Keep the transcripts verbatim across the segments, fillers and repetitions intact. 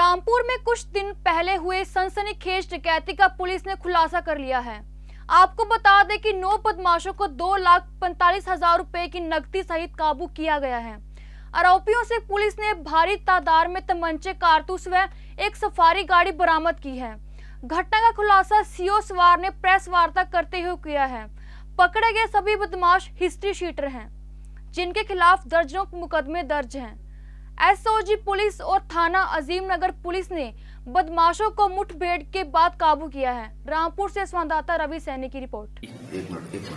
रामपुर में कुछ दिन पहले हुए सनसनीखेज डकैती का पुलिस ने खुलासा कर लिया है। आपको बता दें कि नौ बदमाशों को दो लाख पैंतालीस हजार रुपए की नकदी सहित काबू किया गया है। आरोपियों से पुलिस ने भारी तादाद में तमंचे, कारतूस व एक सफारी गाड़ी बरामद की है। घटना का खुलासा सीओ सवार ने प्रेस वार्ता करते हुए किया है। पकड़े गए सभी बदमाश हिस्ट्री शीटर हैं, जिनके खिलाफ दर्जनों मुकदमे दर्ज हैं। एसओजी पुलिस और थाना अजीम नगर पुलिस ने बदमाशों को मुठभेड़ के बाद काबू किया है। रामपुर से संवाददाता रवि सैनी की रिपोर्ट। एक मिनट एक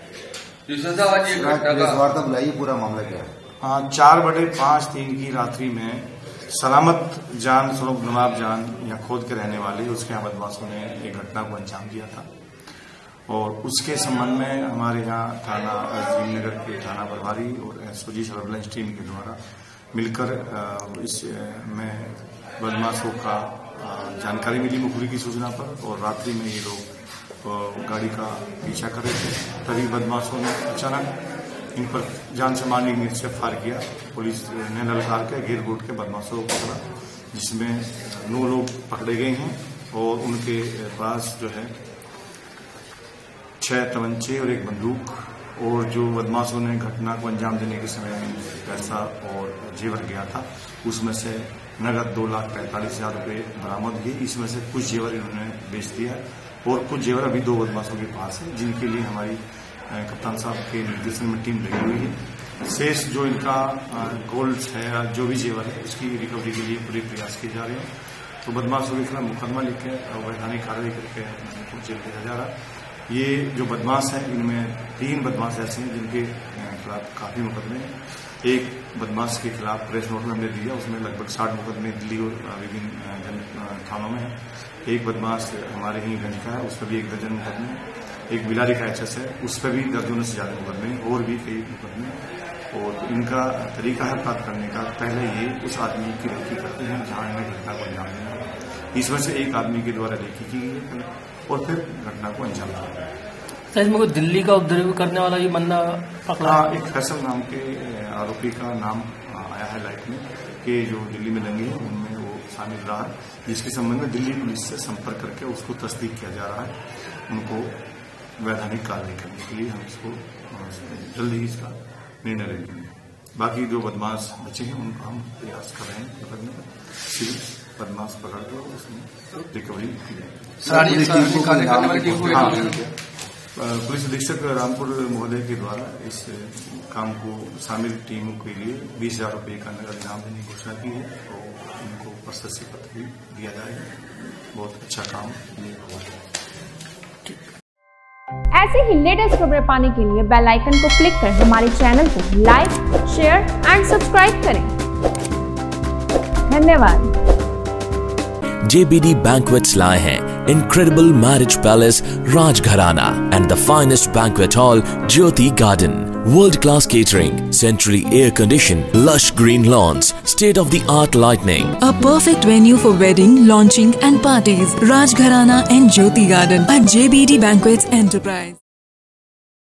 मिनट बुलाइए, पूरा मामला क्या है? हाँ, चार बटे पाँच तीन की रात्रि में सलामत जान स्वरूप नवाब जान या खोद के रहने वाले उसके यहाँ बदमाशों ने एक घटना को अंजाम दिया था और उसके संबंध में हमारे यहाँ थाना अजीम नगर के थाना प्रभारी और एसओजी सर्विलांस टीम के द्वारा मिलकर इस में बदमाशों का जानकारी मिली मुखबिर की सूचना पर और रात्रि में ये लोग गाड़ी का पीछा कर रहे थे। तभी बदमाशों ने अचानक इन पर जान से मारने की से फायर किया। पुलिस ने ललकार के घेर घूट के बदमाशों को पकड़ा, जिसमें नौ लोग पकड़े गए हैं और उनके पास जो है छह तमंचे और एक बंदूक और जो बदमाशों ने घटना को अंजाम देने के समय पैसा और जेवर गया था उसमें से नगद दो लाख पैंतालीस हजार रुपये बरामद किए। इसमें से कुछ जेवर इन्होंने बेच दिया और कुछ जेवर अभी दो बदमाशों के पास है, जिनके लिए हमारी कप्तान साहब के निर्देशन में टीम लगी हुई है। शेष जो इनका गोल्ड है या जो भी जेवर है उसकी रिकवरी के लिए पूरे प्रयास किए जा रहे हैं। तो बदमाशों के खिलाफ मुकदमा लिख के वैधानिक कार्रवाई करके जेल भेजा जा रहा है। ये जो बदमाश हैं इनमें तीन बदमाश ऐसे हैं जिनके खिलाफ काफी मुकदमे हैं। एक बदमाश के खिलाफ प्रेस नोट हमने दिया, उसमें लगभग साठ मुकदमे दिल्ली और विभिन्न थानों में है। एक बदमाश हमारे ही गंज का है, उस पर भी एक दर्जन मुकदमे। एक बिलारी का एचएस है, उस पर भी दर्जनों से ज्यादा मुकदमे और भी कई मुकदमे। और इनका तरीका है प्राप्त करने का, पहले ये उस आदमी की रेकी करते हैं जहां इन्हें घटना को अंजाम देना है। इसमें से एक आदमी के द्वारा रेकी की गई और फिर घटना को अंजाम दिया। इसमें दिल्ली का उपद्रव करने वाला ये बंदा पकड़ा। हाँ, एक फैसल नाम के आरोपी का नाम आया है लाइट में कि जो दिल्ली में दंगे हैं उनमें वो शामिल रहा है, जिसके संबंध में दिल्ली पुलिस से संपर्क करके उसको तस्दीक किया जा रहा है। उनको वैधानिक कार्रवाई करने के लिए हम इसको जल्दी ही इसका निर्णय लेंगे। बाकी जो बदमाश बचे हैं उनका हम प्रयास कर रहे हैं पकड़ने का। सिर्फ बदमाश पकड़ कर उसमें रिकवरी की जाए। पुलिस अधीक्षक रामपुर महोदय के द्वारा इस काम को शामिल टीमों के लिए बीस हजार रुपये का नगद इनाम देने की घोषणा की है और उनको प्रशस्ति पत्र भी दिया जाएगा। बहुत अच्छा काम ये हुआ है। ऐसे ही लेटेस्ट खबरें पाने के लिए बेल आइकन को क्लिक कर हमारे चैनल को लाइक, शेयर एंड सब्सक्राइब करें। धन्यवाद। J B D Banquets लाए हैं Incredible Marriage Palace Rajgharana and the finest banquet hall Jyoti Garden. World-class catering, centrally air-conditioned, lush green lawns, state-of-the-art lighting. A perfect venue for wedding, launching and parties. Rajgharana and Jyoti Garden at J B D Banquets Enterprise.